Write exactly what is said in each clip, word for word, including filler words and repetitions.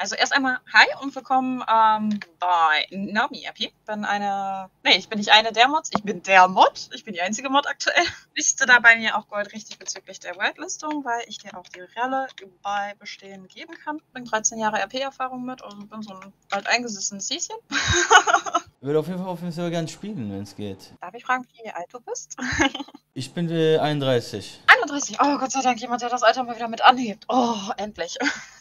Also erst einmal hi und willkommen ähm, bei Nami R P. Bin eine, nee, ich bin nicht eine der Mods, ich bin der Mod. Ich bin die einzige Mod aktuell. Liste da bei mir auch Gold richtig bezüglich der Whitelistung, weil ich dir auch die Relle bei Bestehen geben kann. Bin dreizehn Jahre R P-Erfahrung mit und bin so ein bald eingesessenes Sieschen. Ich würde auf jeden Fall auf jeden Fall gerne spielen, wenn es geht. Darf ich fragen, wie alt du bist? Ich bin äh, einunddreißig. einunddreißig. Oh, Gott sei Dank, jemand, der das Alter mal wieder mit anhebt. Oh, endlich.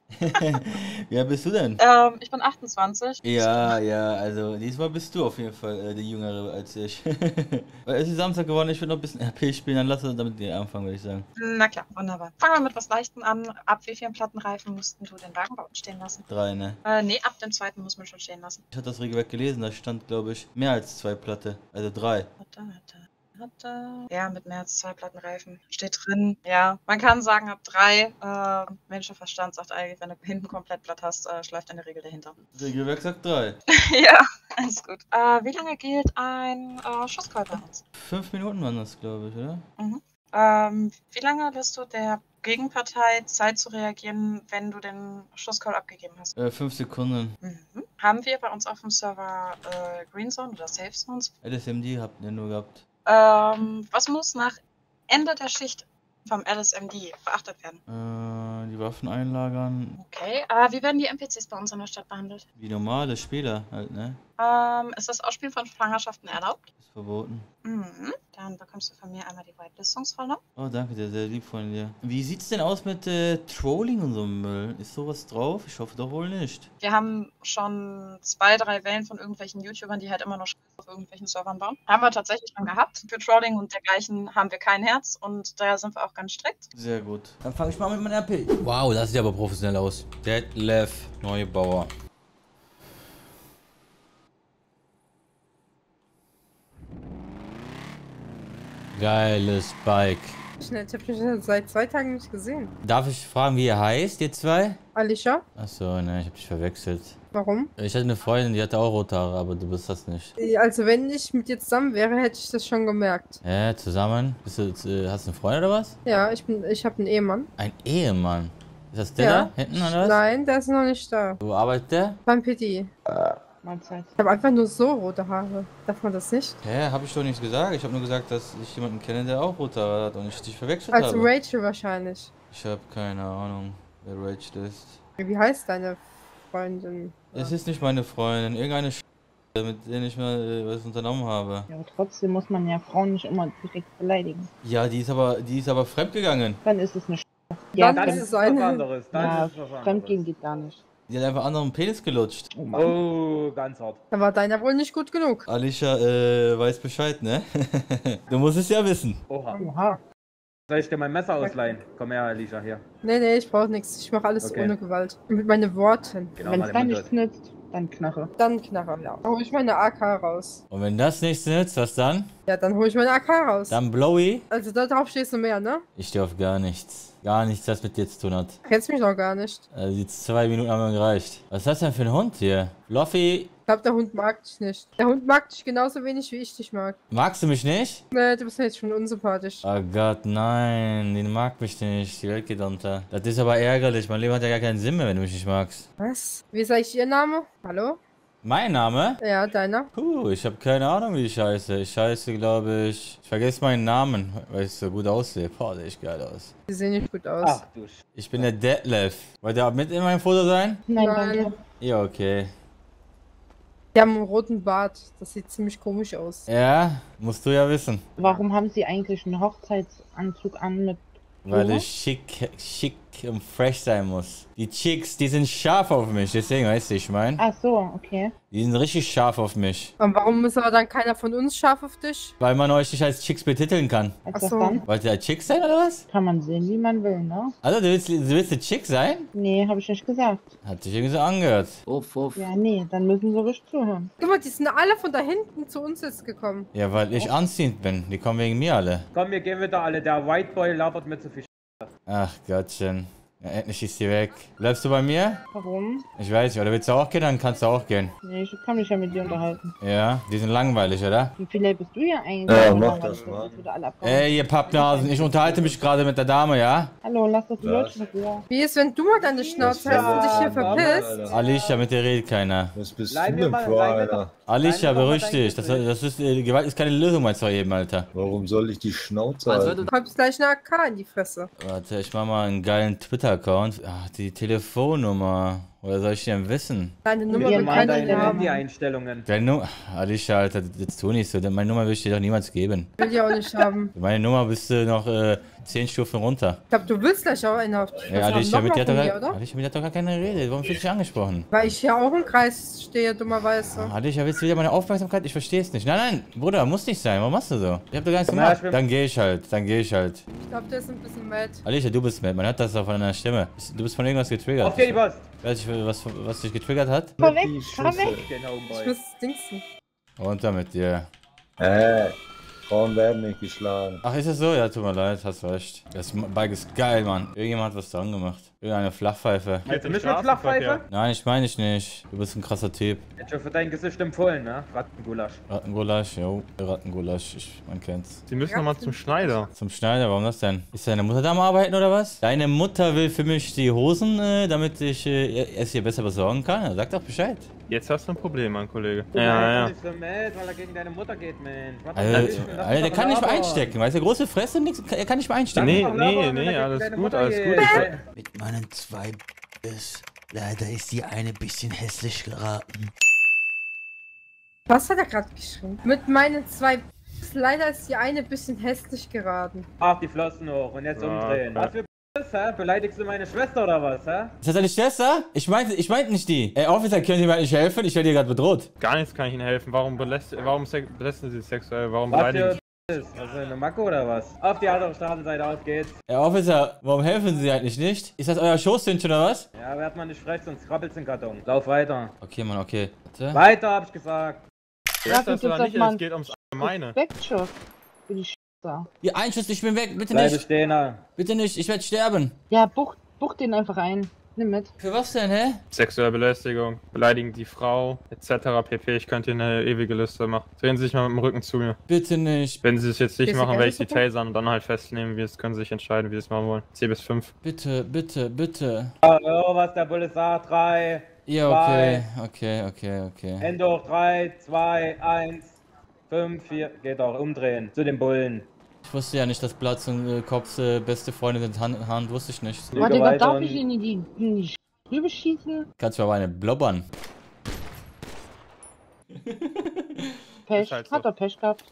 Wie alt bist du denn? Ähm, ich bin achtundzwanzig. Ja, ja, also diesmal bist du auf jeden Fall äh, die Jüngere als ich. Weil es ist Samstag geworden, ich will noch ein bisschen R P spielen, dann lass uns damit anfangen, würde ich sagen. Na klar, wunderbar. Fangen wir mit was Leichtem an. Ab wie vielen Plattenreifen mussten du den Wagen bei uns stehen lassen? Drei, ne? Äh, nee, ab dem zweiten muss man schon stehen lassen. Ich hatte das Regelwerk gelesen, da stand, glaube ich, mehr als zwei Platte. Also drei. Warte, warte. Ja, mit mehr als zwei Plattenreifen. Steht drin. Ja, man kann sagen, ab drei. Äh, Menschenverstand sagt eigentlich, wenn du hinten komplett platt hast, äh, schleift eine Regel dahinter. Regelwerk sagt drei. Ja, alles gut. Äh, wie lange gilt ein äh, Schusscall bei uns? Fünf Minuten waren das, glaube ich, oder? Mhm. Ähm, wie lange lässt du der Gegenpartei Zeit zu reagieren, wenn du den Schusscall abgegeben hast? Äh, fünf Sekunden. Mhm. Haben wir bei uns auf dem Server äh, Green Zone oder Safe Zones? L S M D habt ihr nur gehabt. Ähm, was muss nach Ende der Schicht vom L S M D beachtet werden? Äh, die Waffen einlagern. Okay, äh, wie werden die N P Cs bei uns in der Stadt behandelt? Wie normale Spieler halt, ne? Ähm, ist das Ausspielen von Fangerschaften erlaubt? Ist verboten. Mhm. Dann bekommst du von mir einmal die Whitelistungsrolle. Oh, danke dir, sehr lieb von dir. Wie sieht's denn aus mit äh, Trolling und so einem Müll? Ist sowas drauf? Ich hoffe doch wohl nicht. Wir haben schon zwei, drei Wellen von irgendwelchen YouTubern, die halt immer noch Scheiße auf irgendwelchen Servern bauen. Haben wir tatsächlich schon gehabt. Für Trolling und dergleichen haben wir kein Herz und daher sind wir auch ganz strikt. Sehr gut. Dann fange ich mal mit meinem R P. Wow, das sieht aber professionell aus. Detlef, neue Bauer. Geiles Bike. Schnell, ich hab dich seit zwei Tagen nicht gesehen. Darf ich fragen, wie ihr heißt, ihr zwei? Alicia? Achso, ne, ich hab dich verwechselt. Warum? Ich hatte eine Freundin, die hatte auch rote Haare, aber du bist das nicht. Also wenn ich mit dir zusammen wäre, hätte ich das schon gemerkt. Hä, zusammen? Bist du, äh, hast du einen Freund oder was? Ja, ich bin, ich habe einen Ehemann. Ein Ehemann? Ist das der Ja. da? Hinten oder was? Nein, der ist noch nicht da. Wo arbeitet der? Beim P D. Mahlzeit. Ich habe einfach nur so rote Haare. Darf man das nicht? Hä, hab ich doch nichts gesagt. Ich habe nur gesagt, dass ich jemanden kenne, der auch rote Haare hat und ich dich verwechselt Also habe. Rachel wahrscheinlich. Ich habe keine Ahnung, wer Rachel ist. Wie heißt deine Freundin? Es ist nicht meine Freundin, irgendeine Sch mit der ich mal äh, was unternommen habe. Ja, aber trotzdem muss man ja Frauen nicht immer direkt beleidigen. Ja, die ist aber, die ist aber fremdgegangen. Dann ist es eine Sch Ja, Ja, das fremd, ist eine. anderes. Das ja, ist was anderes. Fremdgehen geht gar nicht. Die hat einfach anderen Penis gelutscht. Oh Mann. Oh, ganz hart. Da war deiner wohl nicht gut genug. Alicia äh, weiß Bescheid, ne? Du musst es ja wissen. Oha. Oha. Soll ich dir mein Messer ausleihen? Komm her, Alicia, hier. Nee, nee, ich brauche nichts. Ich mache alles Okay. ohne Gewalt. Mit meinen Worten. Genau, Wenn mal es den dann Mund nichts nützt, dann Knarre. Dann Knarre, ja. Dann hole ich meine A K raus. Und wenn das nichts nützt, was dann? Ja, dann hole ich meine A K raus. Dann Blowy? Also da drauf stehst du mehr, ne? Ich stehe auf gar nichts. Gar nichts, was mit dir zu tun hat. Kennst mich noch gar nicht. Also die zwei Minuten haben mir gereicht. Was ist das denn für ein Hund hier? Fluffy, Ich glaube, der Hund mag dich nicht. Der Hund mag dich genauso wenig, wie ich dich mag. magst du mich nicht? Nee, du bist mir jetzt schon unsympathisch. Oh Gott, nein, die mag mich nicht. Die Welt geht unter. Das ist aber ärgerlich. Mein Leben hat ja gar keinen Sinn mehr, wenn du mich nicht magst. Was? Wie ist eigentlich ihr Name? Hallo? Mein Name? Ja, deiner? Puh, ich habe keine Ahnung, wie ich heiße. Ich heiße, glaube ich... Ich vergesse meinen Namen, weil ich so gut aussehe. Boah, sehe ich geil aus. Die sehen nicht gut aus. Ach du Sch... Ich bin der Detlef. Wollt ihr auch mit in meinem Foto sein? Nein, Nein. danke. Ja, okay. Die haben einen roten Bart. Das sieht ziemlich komisch aus. Ja, musst du ja wissen. Warum haben Sie eigentlich einen Hochzeitsanzug an mit... Weil Oha. ich schick, schick und fresh sein muss. Die Chicks, die sind scharf auf mich, deswegen weißt du, ich mein. Ach so, okay. Die sind richtig scharf auf mich. Und warum ist aber dann keiner von uns scharf auf dich? Weil man euch nicht als Chicks betiteln kann. Als Ach was so. dann? Wollt ihr als Chick sein oder was? Kann man sehen, wie man will, ne? Also, du willst, du willst eine Chick sein? Nee, habe ich nicht gesagt. Hat sich irgendwie so angehört. Uff, uff. Ja, nee, dann müssen Sie ruhig zuhören. Guck mal, die sind alle von da hinten zu uns jetzt gekommen. Ja, weil ich anziehend bin. Die kommen wegen mir alle. Komm, wir gehen wieder alle. Der White Boy labert mir zu viel Sch... Ach Gottchen. Ja, endlich schießt die weg. Bleibst du bei mir? Warum? Ich weiß nicht, oder willst du auch gehen? Dann kannst du auch gehen. Nee, ich kann mich ja mit dir unterhalten. Ja, die sind langweilig, oder? Wie viel bist du ja eigentlich? Ja, Wenn mach man das weiß, mal. dass wir da alle abgehauen. Ey, ihr Pappnasen, ich unterhalte mich gerade mit der Dame, ja? Hallo, lass das Was? Mädchen in Ruhe. Wie ist, wenn du mal deine Schnauze hast und dich hier verpisst? Alicia, mit dir redet keiner. Was bist Leih du mir denn mal- für leih mir einer? Alicia, Nein, mach mal beruhig dein dich. Das, Gesicht. das ist, äh, Gewalt ist keine Lösung, mein zwei eben, Alter. Warum soll ich die Schnauze Man halten? sollte Du kommst gleich eine A K in die Fresse. Warte, ich mach mal einen geilen Twitter-Account. Ach, die Telefonnummer. Woher soll ich die denn wissen? Deine Nummer Geh will mal in keiner deine haben. Handy-Einstellungen. Deine Nummer. Alicia, Alter, jetzt tu nicht so. Meine Nummer will ich dir doch niemals geben. Will die auch nicht haben. Meine Nummer bist du noch äh, zehn Stufen runter. Ich glaube, du willst gleich auch eine auf die Fresse Ja, haben. Alicia, mit dir Nochmal hat von doch mir, gar, oder? Alicia, mit dir hat doch gar keine Rede. Warum fühlst du dich angesprochen? Weil ich hier auch im Kreis stehe, dummerweise. Alicia, willst du wieder meine Aufmerksamkeit? Ich verstehe es nicht. Nein, nein, Bruder, muss nicht sein. Warum machst du so? Ich hab doch gar nichts Komm her, gemacht. ich bin- Dann geh ich halt. Dann geh ich halt. Ich glaube, der ist ein bisschen mad. Alicia, du bist mad. Man hört das auch von deiner Stimme. Du bist von irgendwas getriggert. Auf dir die Post. Weiß ich, was, was dich getriggert hat? Fahr weg, Die fahr weg. Schüsse. Genau, Ich Boy. muss dingsen. Runter mit dir. Äh, Frauen werden nicht geschlagen. Ach, ist es so? Ja, tut mir leid, hast recht. Das Bike ist geil, Mann. Irgendjemand hat was dran gemacht. Irgendeine Flachpfeife. Meinst du mich mit Flachpfeife? Nein, ich meine ich nicht. Du bist ein krasser Typ. Jetzt schon für dein Gesicht empfohlen, ne? Rattengulasch. Rattengulasch, jo. Rattengulasch, ich, man kennt's. Sie müssen nochmal zum Schneider. Zum Schneider, warum das denn? Ist deine Mutter da am Arbeiten oder was? Deine Mutter will für mich die Hosen, äh, damit ich äh, es hier besser besorgen kann? Ja, sag doch Bescheid. Jetzt hast du ein Problem, mein Kollege. Ja, Ja, ja. nicht so mad, weil er gegen deine Mutter geht, Mensch. Warte Also, mal, lass mich Alter, der doch kann nicht mehr labern. einstecken, weißt du? Große Fresse, nix, er kann nicht mehr einstecken. Nee, Lass mich doch nee, labern, wenn nee, er gegen alles deine gut, Mutter alles geht. gut. Ich- Mit meinen zwei ist leider ist die eine bisschen hässlich geraten. Was hat er gerade geschrieben? Mit meinen zwei... Leider ist die eine bisschen hässlich geraten. Ach, die Flossen hoch und jetzt Ja. umdrehen. Was für ist, hä? Beleidigst du meine Schwester oder was, hä? Ist das deine Schwester? Ich meinte, ich meinte nicht die. Ey, Officer, können Sie mir nicht helfen? Ich werde hier gerade bedroht. Gar nichts kann ich Ihnen helfen. Warum, beläst warum sex belästigen Sie sexuell? Warum Was beleidigen für ist? Was ist eine Macke oder was? Auf die andere Straßenseite, auf geht's. Ey, Officer, warum helfen Sie eigentlich nicht? Ist das euer Schoßhündchen oder was? Ja, werd mal nicht frech, sonst krabbelt's in den Karton. Lauf weiter. Okay, Mann, okay. Warte. Weiter, hab ich gesagt. Sie? Ja, Ist das du oder gibst nicht? das mal Es geht ums Allgemeine. Wegschuss. Für die Scheiße. Ihr Einschuss, ich bin weg. Bitte Bleibe nicht. stehen, da. Bitte nicht. Ich werde sterben. Ja, buch, buch den einfach ein. Nimm mit. Für was denn, hä? Sexuelle Belästigung, beleidigen die Frau, et cetera pp. Ich könnte Ihnen eine ewige Liste machen. Drehen Sie sich mal mit dem Rücken zu mir. Bitte nicht. Wenn Sie es jetzt nicht Ist machen, egal, werde ich Sie super. tasern und dann halt festnehmen. Wie es können Sie sich entscheiden, wie Sie es machen wollen. C bis fünf. Bitte, bitte, bitte. Hallo, was der Bulle sagt. Drei. Ja, okay. Okay, okay, okay. Hände hoch. Drei, zwei, eins, fünf, vier. Geht auch. Umdrehen. Zu den Bullen. Ich wusste ja nicht, dass Platz und äh, Cops äh, beste Freunde sind. Hand, Hand wusste ich nicht. Lüge Warte, weiter darf und- ich ihn in die, in die Rübe schießen? Kannst du aber eine blobbern. Pech. Ist halt so. Hat er Pech gehabt.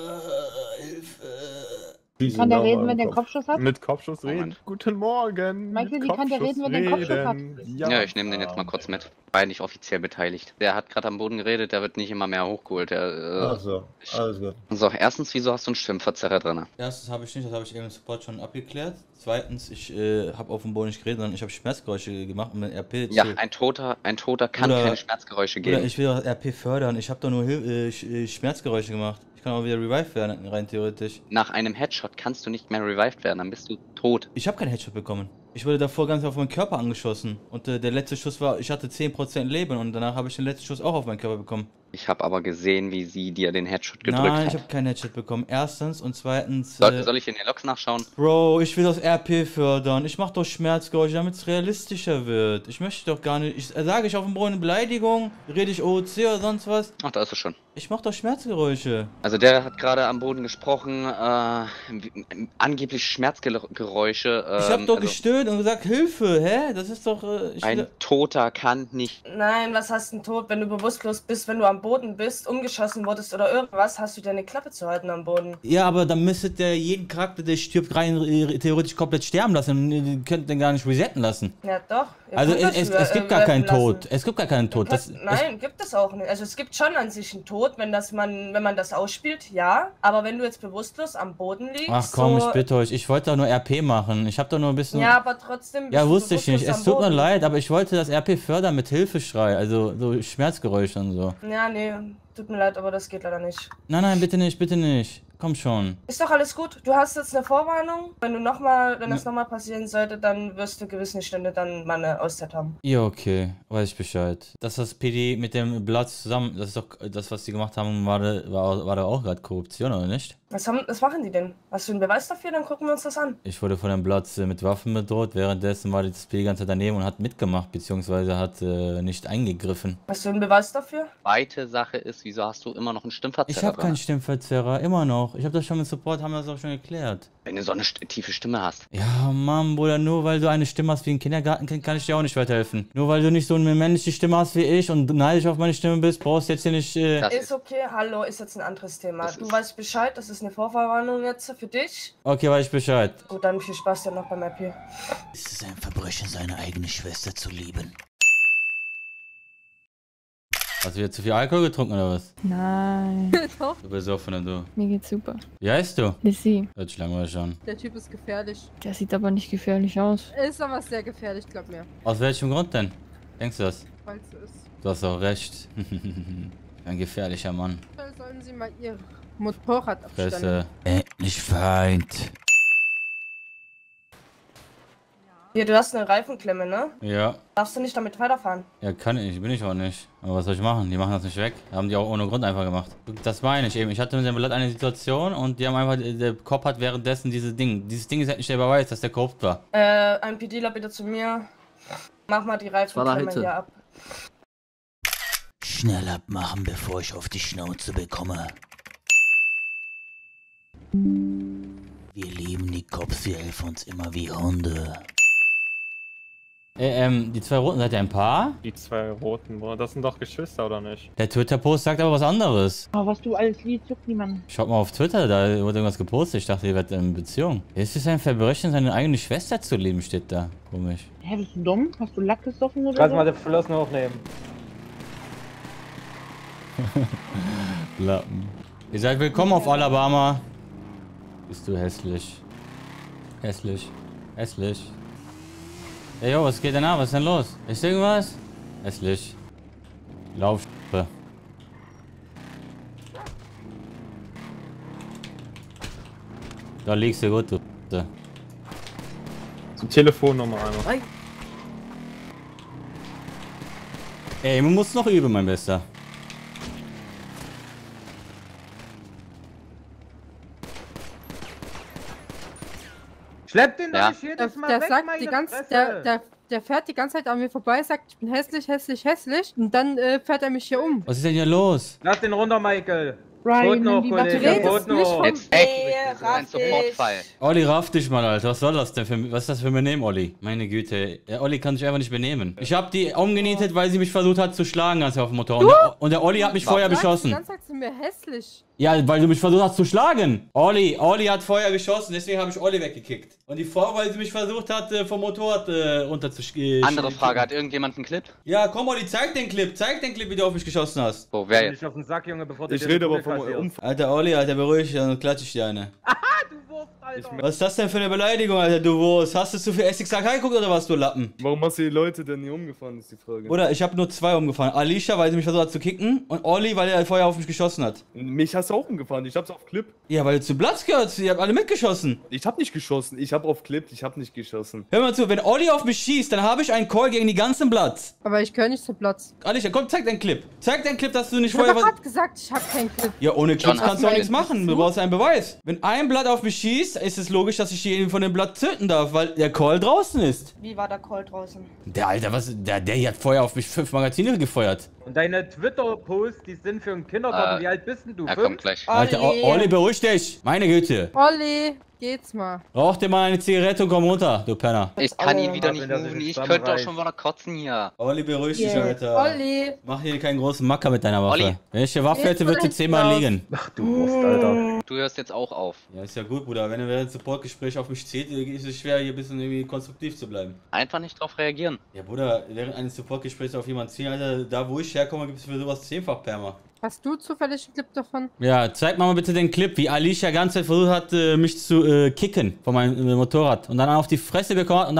Schieße Kann der nochmal reden, im wenn der Kopf. Kopfschuss hat? Mit Kopfschuss reden. Moment. Guten Morgen. Michael, Mit wie kann der reden, wenn der einen Kopfschuss hat? reden. Ja, ich nehme den jetzt mal kurz mit. War ja nicht offiziell beteiligt. Der hat gerade am Boden geredet, der wird nicht immer mehr hochgeholt. Der, äh, Ach so, alles gut. So, erstens, wieso hast du einen Stimmverzerrer drin? Erstens habe ich nicht, das habe ich eben im Support schon abgeklärt. Zweitens, ich äh, habe auf dem Boden nicht geredet, sondern ich habe Schmerzgeräusche gemacht, um den R P Ja, zu... ein Toter, ein Toter kann Oder- keine Schmerzgeräusche Oder geben. ich will doch R P fördern, ich habe doch nur Hil äh, Sch äh, Schmerzgeräusche gemacht. Ich kann auch wieder revive werden, rein theoretisch. Nach einem Headshot kannst du nicht mehr revived werden, dann bist du tot. Ich habe keinen Headshot bekommen. Ich wurde davor ganz auf meinen Körper angeschossen. Und äh, der letzte Schuss war, ich hatte zehn Prozent Leben und danach habe ich den letzten Schuss auch auf meinen Körper bekommen. Ich habe aber gesehen, wie sie dir den Headshot gedrückt Nein, ich hat. habe keinen Headshot bekommen. Erstens und zweitens... Soll, äh, soll ich in den Logs nachschauen? Bro, ich will das R P fördern. Ich mach doch Schmerzgeräusche, damit es realistischer wird. Ich möchte doch gar nicht... Ich, äh, sage ich auf dem Boden eine Beleidigung? Rede ich O O C oder sonst was? Ach, da ist es schon. Ich mach doch Schmerzgeräusche. Also der hat gerade am Boden gesprochen, äh, wie- angeblich Schmerzgeräusche. Ähm, Ich hab doch also gestöhnt und gesagt, Hilfe, hä? Das ist doch... Äh, ich ein will- Toter kann nicht. Nein, was hast du denn tot, wenn du bewusstlos bist, wenn du am Boden bist, umgeschossen wurdest oder irgendwas, hast du deine Klappe zu halten am Boden. Ja, aber dann müsste der jeden Charakter, der stirbt, rein äh, theoretisch komplett sterben lassen und äh, könnt den gar nicht resetten lassen. Ja doch. Ihr Also könnt es, euch es, re- es gibt äh, gar keinen retten lassen. Tod. Es gibt gar keinen Tod. Das, Könnt- Nein, gibt es auch nicht. Also es gibt schon an sich einen Tod, wenn das man, wenn man das ausspielt, ja. Aber wenn du jetzt bewusstlos am Boden liegst, Ach komm, so, ich bitte euch. Ich wollte doch nur R P machen. Ich hab doch nur ein bisschen... ja, aber trotzdem. bist Ja, du wusste ich nicht. bewusstlos Es am tut mir Boden. leid, aber ich wollte das R P fördern mit Hilfeschrei, also so Schmerzgeräusche und so. Ja, nee, tut mir leid, aber das geht leider nicht. Nein, nein, bitte nicht, bitte nicht. Komm schon. Ist doch alles gut. Du hast jetzt eine Vorwarnung. Wenn du noch mal, wenn das nochmal passieren sollte, dann wirst du gewisse Stände dann mal eine Auszeit haben. Ja, okay. Weiß ich Bescheid. Das, was P D mit dem Blatt zusammen, das ist doch das, was die gemacht haben, war, da- war, war da auch gerade Korruption, oder nicht? Was, haben, was machen die denn? Hast du einen Beweis dafür? Dann gucken wir uns das an. Ich wurde von dem Blatt äh, mit Waffen bedroht. Währenddessen war das P D die ganze Zeit daneben und hat mitgemacht, beziehungsweise hat äh, nicht eingegriffen. Hast du einen Beweis dafür? Zweite Sache ist, wieso hast du immer noch einen Stimmverzerrer? Ich habe keinen drin? Stimmverzerrer, immer noch. Ich habe das schon mit Support, haben wir das auch schon geklärt. Wenn du so eine st- tiefe Stimme hast. Ja, Mann, Bruder, nur weil du eine Stimme hast wie ein Kindergartenkind, kann ich dir auch nicht weiterhelfen. Nur weil du nicht so eine männliche Stimme hast wie ich und neidisch auf meine Stimme bist, brauchst du jetzt hier nicht... Äh Das ist ist- okay, hallo, ist jetzt ein anderes Thema. Das Du ist- weißt Bescheid, das ist eine Vorverwarnung jetzt für dich. okay, weiß ich Bescheid. Gut, dann viel Spaß dir noch beim R P. Ist es ein Verbrechen, seine eigene Schwester zu lieben? Hast du jetzt zu viel Alkohol getrunken oder was? Nein, Doch, Du bist offener, du. mir geht's super. Wie heißt du? Lissy, Hört sich langweilig an. der Typ ist gefährlich. der sieht aber nicht gefährlich aus. Er ist aber sehr gefährlich, glaub mir. Aus welchem Grund denn? Denkst du das? Weil es so ist. Du hast auch recht. Ein gefährlicher Mann. Dann sollen sie mal ihr Motorrad abstellen. Fresse. Endlich Feind. Hier, du hast eine Reifenklemme, ne? Ja. Darfst du nicht damit weiterfahren? Ja, kann ich, bin ich auch nicht. Aber was soll ich machen? Die machen das nicht weg. Haben die auch ohne Grund einfach gemacht. Das meine ich eben. Ich hatte mit dem Blatt eine Situation und die haben einfach, der Kopf hat währenddessen dieses Ding. Dieses Ding ist halt nicht der Beweis, dass der korrupt war. Äh, ein PDler bitte zu mir. Mach mal die Reifenklemme heute. hier ab. Schnell abmachen, bevor ich auf die Schnauze bekomme. Wir lieben die Cops, sie helfen uns immer wie Hunde. Äh, ähm, die zwei Roten, seid ihr ein Paar? Die zwei roten, Bruder. Das sind doch Geschwister, oder nicht? Der Twitter-Post sagt aber was anderes. Aber was du alles liest, juckt niemand. Schaut mal auf Twitter, da wurde irgendwas gepostet. Ich dachte, ihr werdet in Beziehung. Ist es ein Verbrechen, seine eigene Schwester zu lieben, steht da. Komisch. Hä, bist du dumm? Hast du Lack gesoffen oder Kannst so? mal die Flossen hochnehmen. Lappen. Ihr seid willkommen auf Alabama. Bist du hässlich. Hässlich. Hässlich. Ey, yo, was geht denn ab? Was ist denn los? Ist irgendwas? Hässlich. Laufschuppe. Da liegst du gut, du. Die Telefonnummer einmal. Ey, man muss noch üben, mein Bester. Schlepp den Ja. doch nicht Der, jedes Mal der weg, sagt meine die ganze, Fresse. der, der, der fährt die ganze Zeit an mir vorbei, sagt, ich bin hässlich, hässlich, hässlich. Und dann äh, fährt er mich hier um. Was ist denn hier los? Lass den runter, Michael. Ryan, Boden hoch, die Kollege, Batterie ist Boden nicht hoch. vom- Jetzt echt, Ey, das ist ein raff Sofortfall. Olli, raff dich mal, Alter. Was soll das denn für, was ist das für ein Benehmen, Olli? Meine Güte. Der Olli kann sich einfach nicht benehmen. Ich hab die umgenietet, weil sie mich versucht hat zu schlagen, als er auf dem Motor. Und der, und der Olli hat mich vorher Sagst Die beschossen. ganze Zeit zu mir hässlich. Ja, weil du mich versucht hast zu schlagen. Olli, Olli hat vorher geschossen, deswegen habe ich Olli weggekickt. Und die Frau, weil sie mich versucht hat, äh, vom Motorrad äh, runterzuschlagen. Andere Frage, hat irgendjemand einen Clip? Ja, komm, Olli, zeig den Clip. Zeig den Clip, wie du auf mich geschossen hast. Wo, wer Geh jetzt? nicht auf den Sack, Junge, bevor du Ich dir rede die aber Kugel vom kassierst. Unfall. Alter, Olli, Alter, beruhig dich, dann klatsch ich dir eine. Du Wurst, Alter. Was ist das denn für eine Beleidigung, Alter, du Wurst? Hast du zu viel Essig Sakai geguckt oder was, du Lappen? Warum hast du die Leute denn nie umgefahren, ist die Frage. Oder ich habe nur zwei umgefahren. Alicia, weil sie mich versucht hat zu kicken. Und Olli, weil er vorher auf mich geschossen hat. Mich hast du auch umgefahren, ich hab's auf Clip. Ja, weil du zu Platz gehört. Ihr habt alle mitgeschossen. Ich hab nicht geschossen, ich hab auf Clip, ich hab nicht geschossen. Hör mal zu, wenn Olli auf mich schießt, dann habe ich einen Call gegen die ganzen Platz. Aber ich gehöre nicht zum Platz. Alicia, komm, zeig deinen Clip. Zeig deinen Clip, dass du nicht Ich habe vorher was... gerade gesagt, ich habe keinen Clip. Ja, ohne Clips John, kannst du auch hast du nichts machen. Du brauchst einen Beweis. Wenn ein Blatt auf mich schießt, ist es logisch, dass ich jeden von dem Blatt töten darf, weil der Call draußen ist. Wie war der Call draußen? Der Alter, was... Der, der hier hat vorher auf mich fünf Magazine gefeuert. Und deine Twitter-Posts, die sind für einen Kindergarten. Äh, Wie alt bist denn du? Er Fünf? kommt gleich. Alter, O- Olli, beruhig dich. Meine Güte. Olli, geht's mal. Rauch dir mal eine Zigarette und komm runter, du Penner. Ich kann ihn wieder Ja, nicht wenn er sich moven, ich zusammenreißt. könnte doch schon wieder kotzen hier. Olli, beruhig dich, Yeah. Alter. Olli. Mach hier keinen großen Macker mit deiner Waffe. Olli. Wenn ich eine Waffe Jetzt hätte, würdest du vielleicht zehnmal raus. liegen. Ach du Wurst, Alter. Du hörst jetzt auch auf. Ja, ist ja gut, Bruder. Wenn er während dem Supportgespräch auf mich zählt, ist es schwer, hier ein bisschen irgendwie konstruktiv zu bleiben. Einfach nicht drauf reagieren. Ja, Bruder, während eines Supportgesprächs auf jemanden ziehen, Alter, da wo ich herkomme, gibt es für sowas zehnfach Perma. Hast du zufällig einen Clip davon? Ja, zeig mal bitte den Clip, wie Alicia ganz Zeit versucht hat, äh, mich zu äh, kicken von meinem äh, Motorrad. Und dann auf die Fresse bekommen hat und dann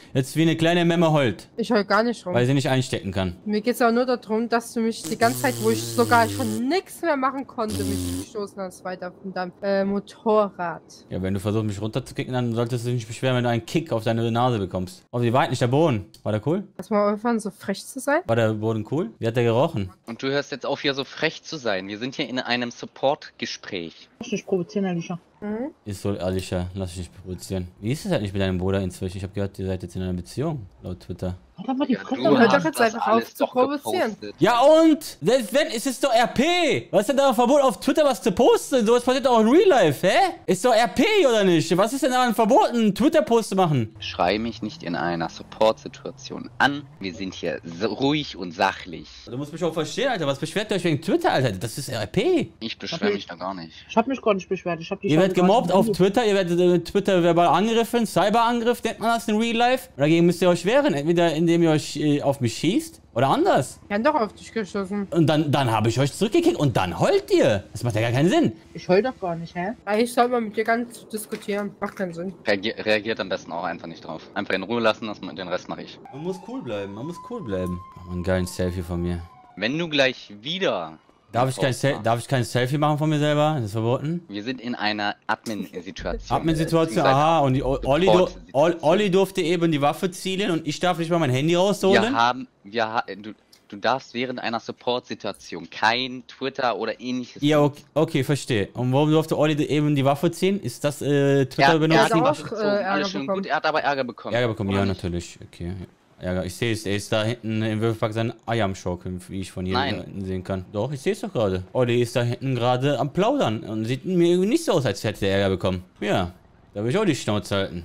jetzt wie eine kleine Memme heult. Ich heul gar nicht rum. Weil sie nicht einstecken kann. Mir geht's auch nur darum, dass du mich die ganze Zeit, wo ich sogar schon nichts mehr machen konnte, mich gestoßen hast weiter von deinem äh, Motorrad. Ja, wenn du versuchst, mich runterzukicken, dann solltest du dich nicht beschweren, wenn du einen Kick auf deine Nase bekommst. Oh, wie weit nicht der Boden? War der cool? Lass mal aufhören, so frech zu sein. War der Boden cool? Wie hat der gerochen? Und du hörst jetzt auf, hier so frech zu sein. Wir sind hier in einem Support-Gespräch. Ich nicht provozieren, Alicia. Mhm. Ist so, Alicia, lass dich nicht provozieren. Wie ist es halt nicht mit deinem Bruder inzwischen? Ich habe gehört, ihr seid jetzt in einer Beziehung, laut Twitter. Hat aber die Ja, Fresse du Hört hast doch jetzt das einfach alles auf zu doch provozieren. gepostet. Ja und? Selbst wenn, ist es doch R P! Was ist denn da ein Verbot auf Twitter, was zu posten? So was passiert doch auch in Real Life, hä? Ist doch R P oder nicht? Was ist denn daran verboten, Twitter-Post zu machen? Schrei mich nicht in einer Support-Situation an. Wir sind hier so ruhig und sachlich. Du musst mich auch verstehen, Alter. Was beschwert ihr euch wegen Twitter, Alter? Das ist R P. Ich beschwere mich da gar nicht. Ich hab mich gar nicht beschwert. Ich hab die Ihr werdet Scheiße gar gemobbt nicht auf gemacht. Twitter, ihr werdet äh, Twitter verbal angegriffen, Cyberangriff nennt man das in Real Life. Und dagegen müsst ihr euch wehren, entweder indem ihr euch äh, auf mich schießt oder anders. Wir haben doch auf dich geschossen. Und dann, dann habe ich euch zurückgekickt und dann heult ihr. Das macht ja gar keinen Sinn. Ich heul doch gar nicht, hä? Eigentlich soll man mit dir gar nicht diskutieren. Macht keinen Sinn. Reagier reagiert am besten auch einfach nicht drauf. Einfach in Ruhe lassen, das, den Rest mache ich. Man muss cool bleiben, man muss cool bleiben. Oh, ein geiles Selfie von mir. Wenn du gleich wieder... Darf ich, kein Sel darf ich kein Selfie machen von mir selber? Das ist verboten? Wir sind in einer Admin-Situation. Admin-Situation, aha. Und die O- Olli, du Ol- Olli durfte eben die Waffe zielen und ich darf nicht mal mein Handy rausholen? Wir haben... Wir ha du, du darfst während einer Support-Situation kein Twitter oder ähnliches... Ja, okay, okay, verstehe. Und warum durfte Olli eben die Waffe ziehen? Ist das äh, Twitter er, er benutzen? hat die auch, Waffe äh, gezogen, Ärger alles schön bekommen. gut, er hat aber Ärger bekommen. Ärger bekommen, oder ja, nicht? natürlich. Okay. Ärger, ich sehe es. Er ist da hinten im Würfelpark sein Eier am Schaukeln, wie ich von hier Nein. hinten sehen kann. Doch, ich sehe es doch gerade. Olli ist da hinten gerade am Plaudern und sieht mir irgendwie nicht so aus, als hätte er Ärger bekommen. Ja, da will ich auch die Schnauze halten.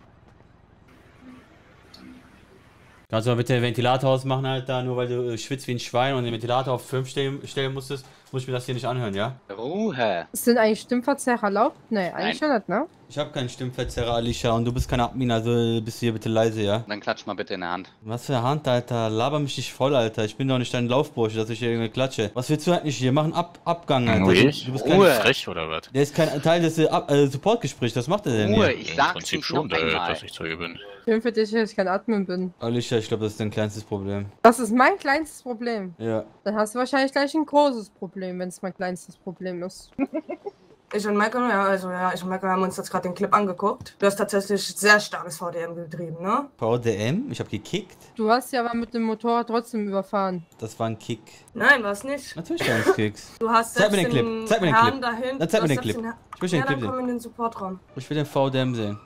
Kannst du mal bitte den Ventilator ausmachen, Alter? Nur weil du äh, schwitzt wie ein Schwein und den Ventilator auf fünf stellen, stellen musstest, muss ich mir das hier nicht anhören, ja? Ruhe. Sind eigentlich Stimmverzerrer erlaubt? Nee, eigentlich schon nicht, ne? Ich habe keinen Stimmverzerrer, Alicia, und du bist kein Admin, also bist du hier bitte leise, ja? Dann klatsch mal bitte in der Hand. Was für eine Hand, Alter? Laber mich nicht voll, Alter. Ich bin doch nicht dein Laufbursche, dass ich hier irgendwie klatsche. Was willst du halt nicht hier? Mach einen Ab Abgang, Alter. Du, du bist kein... Ruhe. Frech oder was? Der ist kein Teil des äh, Ab- äh, Supportgesprächs. Was macht er denn Ruhe, hier? ich Im sag's Prinzip nicht schon, noch da einmal. das nicht zu üben. Schön für dich, dass ich kein Admin bin. Alicia, ich glaube, das ist dein kleinstes Problem. Das ist mein kleinstes Problem. Ja. Dann hast du wahrscheinlich gleich ein großes Problem, wenn es mein kleinstes Problem ist. Ich und Michael, ja, also ja, ich und Michael haben uns jetzt gerade den Clip angeguckt. Du hast tatsächlich sehr starkes V D M getrieben, ne? V D M? Ich habe gekickt. Du hast ja aber mit dem Motorrad trotzdem überfahren. Das war ein Kick. Nein, war's nicht. Natürlich war es Kicks. Du hast Zeig mir selbst den Clip. Zeig mir den Herrn Clip. dahin. Dann zeig du mir hast den selbst Clip. Herrn- Ich will den Ja, dann Clip komm sehen. in den Supportraum. Ich will den V D M sehen.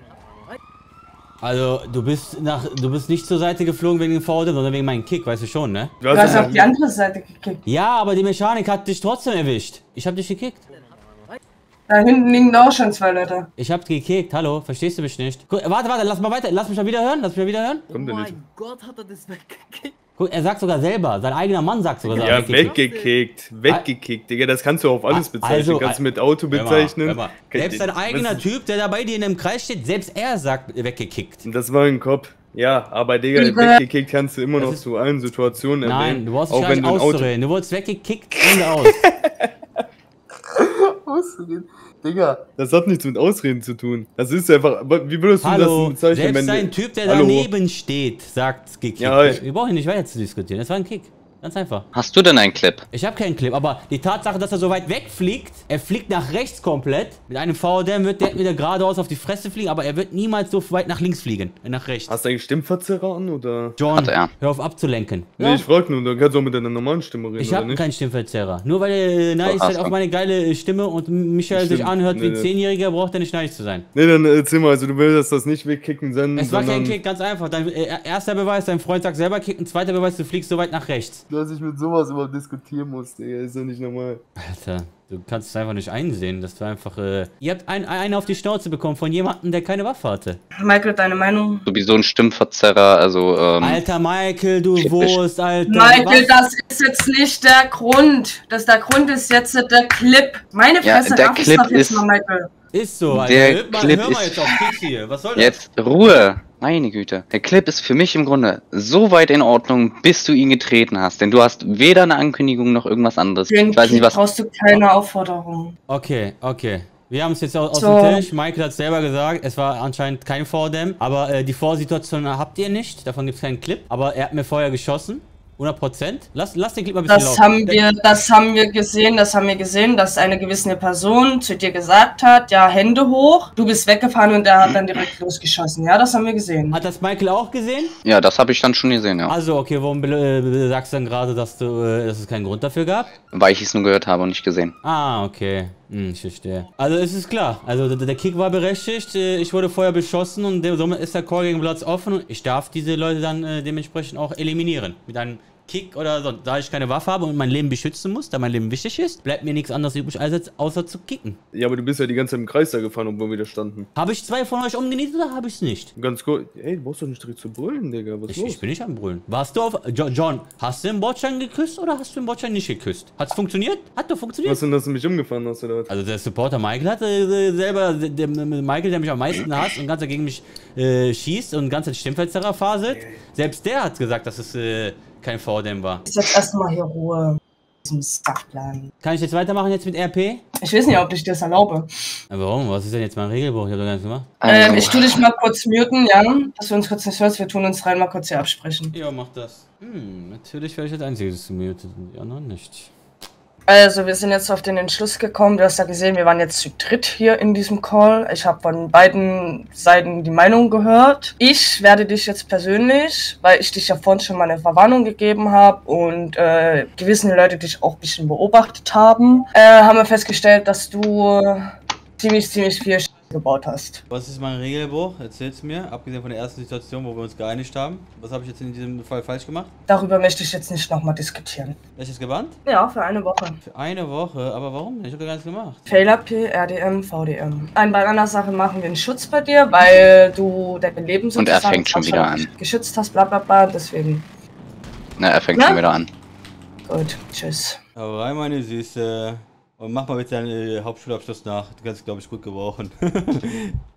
Also, du bist nach, du bist nicht zur Seite geflogen wegen dem V D M, sondern wegen meinem Kick, weißt du schon, ne? Du hast auf die andere Seite gekickt. Ja, aber die Mechanik hat dich trotzdem erwischt. Ich hab dich gekickt. Da hinten liegen auch schon zwei Leute. Ich hab gekickt, hallo, verstehst du mich nicht? Guck, warte, warte, lass mal weiter, lass mich mal wieder hören, lass mich mal wieder hören. Kommt er nicht. Gott, hat er das weggekickt. Guck, er sagt sogar selber, sein eigener Mann sagt sogar, Ja, weggekickt, weggekickt, Digga, das kannst du auf alles bezeichnen. Also, kannst du mit Auto hör mal, bezeichnen. hör mal. Selbst dein eigener Typ, der da bei dir in dem Kreis steht, selbst er sagt weggekickt. Das war ein Kopf. Ja, aber Digga, Digga. weggekickt kannst du immer Das noch ist- zu allen Situationen Nein, erwähnen. du brauchst auch dich gar wenn nicht du ein Auto. auszureden, du wurdest weggekickt, Ende aus. Ausreden. Digga, das hat nichts mit Ausreden zu tun. Das ist einfach, wie würdest du Hallo, das bezeichnen, selbst wenn ein du- Typ, der Hallo? daneben steht, sagt gekickt. Ja, Ich- Wir brauchen hier nicht weiter zu diskutieren, das war ein Kick. Ganz einfach. Hast du denn einen Clip? Ich habe keinen Clip, aber die Tatsache, dass er so weit wegfliegt, er fliegt nach rechts komplett. Mit einem V D M wird der wieder geradeaus auf die Fresse fliegen, aber er wird niemals so weit nach links fliegen, äh, nach rechts. Hast du eigentlich Stimmverzerrer an, oder? John, hör auf abzulenken. Nee, Ja? ich frag nur, dann kannst du auch mit deiner normalen Stimme reden, Ich oder habe nicht? keinen Stimmverzerrer. Nur weil er neidisch Ach seid so. auf meine geile Stimme und Michael sich Stimmt. anhört wie Nee, ein nee. Zehnjähriger, braucht er nicht neidisch zu sein. Nee, dann erzähl mal, also du willst das nicht wegkicken, sondern... Es war kein sondern- Kick, ganz einfach. Dein äh, erster Beweis, dein Freund sagt selber kicken, zweiter Beweis, du fliegst so weit nach rechts. Dass ich mit sowas überhaupt diskutieren muss, Digga, ist doch nicht normal. Alter, du kannst es einfach nicht einsehen, dass du einfach, äh... Ihr habt ein, einen auf die Schnauze bekommen von jemandem, der keine Waffe hatte. Michael, deine Meinung? Sowieso ein Stimmverzerrer, also ähm... Alter Michael, du Wurst, Alter. Michael, was? das ist jetzt nicht der Grund. Das der Grund ist jetzt der Clip. Meine Ja, Fresse, der darf ich Clip doch jetzt ist- mal, Michael. Ist so, Alter. Der hör mal, Clip hör mal ist- jetzt auf Kicks hier. Was soll das? Jetzt Ruhe! Meine Güte. Der Clip ist für mich im Grunde so weit in Ordnung, bis du ihn getreten hast. Denn du hast weder eine Ankündigung noch irgendwas anderes. Den Ich weiß nicht, Clip was... brauchst du keine Aufforderung. Okay, okay. Wir haben es jetzt aus So. dem Tisch. Michael hat selber gesagt, es war anscheinend kein Vordem. Aber äh, die Vorsituation habt ihr nicht. Davon gibt es keinen Clip. Aber er hat mir vorher geschossen. hundert Prozent. Lass, lass den Clip mal ein bisschen Das laufen. haben wir, das haben wir gesehen, das haben wir gesehen, dass eine gewisse Person zu dir gesagt hat, ja, Hände hoch, du bist weggefahren und er hat dann direkt losgeschossen. Ja, das haben wir gesehen. Hat das Michael auch gesehen? Ja, das habe ich dann schon gesehen, ja. Also, okay, warum äh, sagst du dann gerade, dass, du, äh, dass es keinen Grund dafür gab? Weil ich es nur gehört habe und nicht gesehen. Ah, okay. Hm, ich verstehe. Also, es ist klar. Also, der, der Kick war berechtigt. äh, Ich wurde vorher beschossen und der- somit ist der Call gegen Platz offen und ich darf diese Leute dann äh, dementsprechend auch eliminieren. Mit einem Kick oder so. Da ich keine Waffe habe und mein Leben beschützen muss, da mein Leben wichtig ist, bleibt mir nichts anderes übrig, als außer zu kicken. Ja, aber du bist ja die ganze Zeit im Kreis da gefahren, obwohl wir da standen. Habe ich zwei von euch umgenietet oder habe ich es nicht? Ganz kurz. Ey, du brauchst doch nicht direkt zu brüllen, Digga. Was ist Ich, los? ich bin nicht am Brüllen. Warst du auf... Jo John, hast du den Bordstein geküsst oder hast du den Bordstein nicht geküsst? Hat's funktioniert? Hat doch funktioniert? Was denn, dass du mich umgefahren hast, oder was? Also der Supporter Michael hat äh, selber, der, der Michael, der mich am meisten hasst und ganz gegen mich äh, schießt und ganz Stimmverzerrer faselt. Selbst der hat gesagt, dass es äh, kein Vordem war. Ist jetzt erstmal hier Ruhe. Diesem Sackplan. Kann ich jetzt weitermachen jetzt mit R P? Ich weiß nicht, ob ich das erlaube. Ja, warum? Was ist denn jetzt mein Regelbuch? Ich hab doch gar nichts gemacht. Ähm, ich tu dich mal kurz muten, ja? Dass du uns kurz nicht hörst, wir tun uns rein mal kurz hier absprechen. Ja, mach das. Hm, natürlich wäre ich das Einzige, das gemutet und die anderen nicht. Also, wir sind jetzt auf den Entschluss gekommen, du hast ja gesehen, wir waren jetzt zu dritt hier in diesem Call. Ich habe von beiden Seiten die Meinung gehört. Ich werde dich jetzt persönlich, weil ich dich ja vorhin schon mal eine Verwarnung gegeben habe und äh, gewisse Leute dich auch ein bisschen beobachtet haben, äh, haben wir festgestellt, dass du ziemlich, ziemlich viel Sch gebaut hast. Was ist mein Regelbuch? Erzähl's mir, abgesehen von der ersten Situation, wo wir uns geeinigt haben. Was habe ich jetzt in diesem Fall falsch gemacht? Darüber möchte ich jetzt nicht nochmal diskutieren. Welches gebannt? Ja, für eine Woche. Für eine Woche? Aber warum? Ich habe doch gar nichts gemacht. Failer P, R D M, V D M. Ein bei einer Sache machen wir einen Schutz bei dir, weil du dein Leben Und er sozusagen fängt schon wieder an. geschützt hast, bla bla bla, deswegen. Na, er fängt Na? schon wieder an. Gut, tschüss. Hau rein, meine Süße. Und mach mal bitte deinen äh, Hauptschulabschluss nach. Du kannst, glaube ich, gut gebrauchen.